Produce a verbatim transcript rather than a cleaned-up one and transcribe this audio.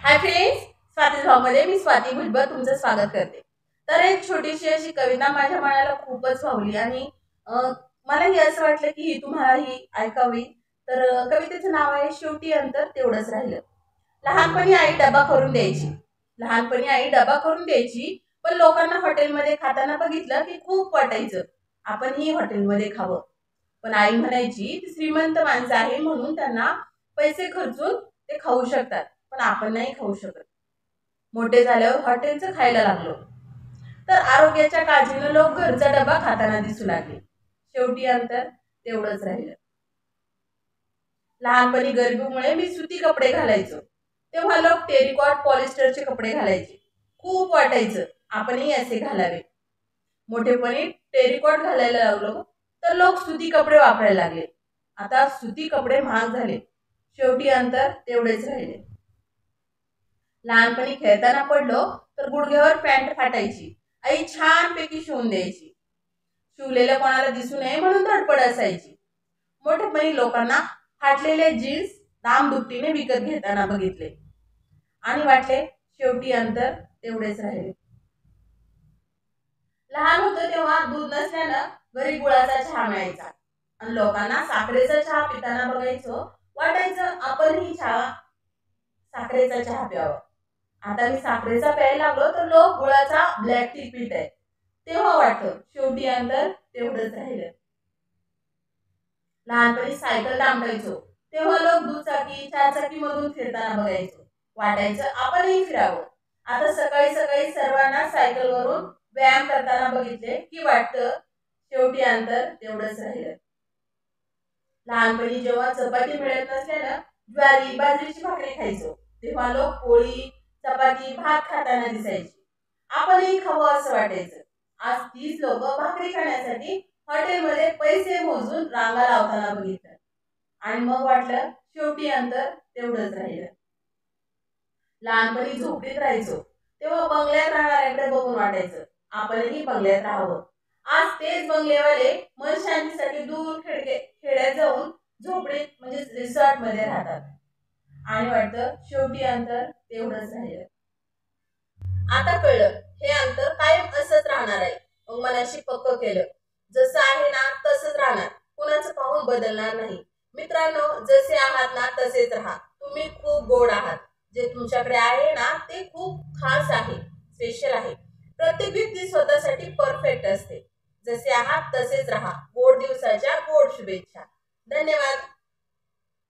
Hi friends, Swati ब्लॉगमध्ये मी स्वाती भुजबळ तुमचं स्वागत करते। तर एक छोटीशी अशी कविता माझ्या मनाला खूपच भावली आणि मलाही असं वाटलं की ही तुम्हालाही ऐकावी। तर कवितेचं नाव आहे शेवटी अंतर तेवढंच राहिलं। लहानपणी आई डबा करून द्यायची लहानपणी आई डबा करून द्यायची पण लोकांना हॉटेलमध्ये खाताना बघितलं की खूप वाटायचं आपणही हॉटेलमध्ये खावं। पण आई म्हणायची ती श्रीमंत माणसं आहे म्हणून त्यांना पैसे खर्चून ते खाऊ शकतात, पण आपण नाही खाऊ शकत। मोठे झाल्यावर हॉटेलचं खायला लागलो तर आरोग्याच्या काळजीने लोक घरचा डबा खाताना दिसू लागले। शेवटी अंतर तेवढंच राहिलं। लहानपणी गरिबीमुळे मी सुती कपडे घालायचो तेव्हा लोक टेरिकॉट पॉलिस्टरचे कपडे घालायचे, खूप वाटायचं आपणही असे घालावे। मोठेपणी टेरिकॉट घालायला लागलो तर लोक सुती कपडे वापरायला लागले। आता सुती कपडे महाग झाले, शेवटी अंतर तेवढेच राहिले। लहानपणी खेळताना पडलो तर गुडघ्यावर पॅन्ट फाटायची, आई छानपैकी शिवून द्यायची। शिवलेलं कोणाला दिसू नये म्हणून धडपड असायची। मोठेपणी लोकांना फाटलेले जीन्स दामदुपटीने विकत घेताना बघितले आणि वाटले शेवटी अंतर तेवढेच राहिले। लहान होतो तेव्हा दूध नसल्यानं घरी गुळाचा चहा मिळायचा आणि लोकांना साखरेचा चहा पिताना बघायचो, वाटायचं आपणही चहा साखरेचा चहा प्यावा। आता मी साखरेचा प्यायला लागलो तर लोक गुळाचा ब्लॅक टी पित आहेत, तेव्हा वाटतं शेवटी अंतर तेवढंच राहिलं। लहानपणी सायकल दांबायचो तेव्हा लोक दुचाकी चारचाकी मधून फिरताना बघायचो, वाटायचं आपणही फिरावं। आता सकाळी सकाळी सर्वांना सायकलवरून व्यायाम करताना बघितले की वाटतं शेवटी अंतर तेवढंच राहिलं। लहानपणी जेव्हा चपाती मिळत नसल्यानं ज्वारी बाजरीची भाकरी खायचो तेव्हा लोक पोळी चपाती भात खाताना दिसायची, आपणही खावं असं वाटायचं। आज तीच लोक भाकरी खाण्यासाठी हॉटेलमध्ये पैसे मोजून रांगा लावताना बघितलं आणि मग वाटलं शेवटी अंतर तेवढंच राहिलं। लहानपणी झोपडीत राहायचो तेव्हा बंगल्यात राहणाऱ्याकडे बघून वाटायचं आपणही बंगल्यात राहावं। आज तेच बंगलेवाले मन शांतीसाठी दूर खेडे खेड्यात जाऊन झोपडीत म्हणजे रिसॉर्ट मध्ये राहतात आणि वाटतं शेवटी अंतर तेवढंच राहिलं। आता कळलं हे अंतर कायम असंच राहणार आहे। मग मनाशी पक्क केलं जसं आहे ना तसंच राहणार, कुणाचं पाहून बदलणार नाही। मित्रांनो, जसे आहात ना तसेच राहा। तुम्ही खूप गोड आहात, जे तुमच्याकडे आहे ना ते खूप खास आहे, स्पेशल आहे। प्रत्येक व्यक्ती स्वतःसाठी परफेक्ट असते। जसे आहात तसेच राहा। गोड दिवसाच्या गोड शुभेच्छा। धन्यवाद।